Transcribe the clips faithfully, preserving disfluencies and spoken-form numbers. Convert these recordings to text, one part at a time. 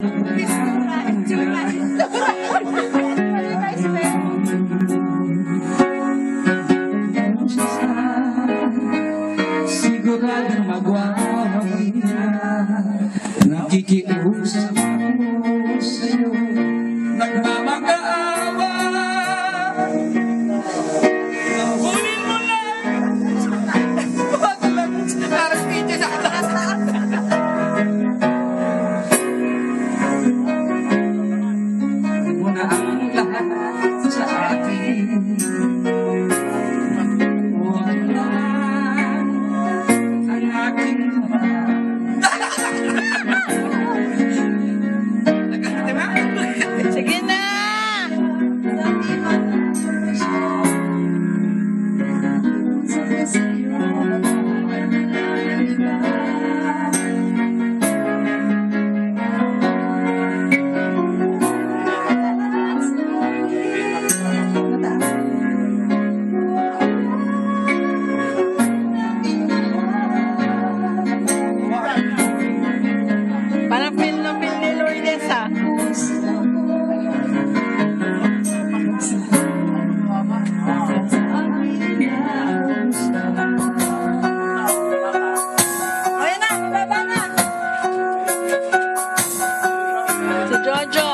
Siguradong magwawagi na. Nakikiusap ako sa'yo, nagmamakaawa. Hulin mo lang! Huwag lang! Parang video sa kataas. Muna ang lahat sa akin. Huwag lang ang aking Sige na! Parang feel na feel ni Lourdes, ha? Ayan na, baba na! Si Jojo.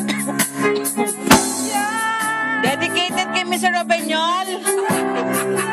Dedicated kay Mister Robeñol.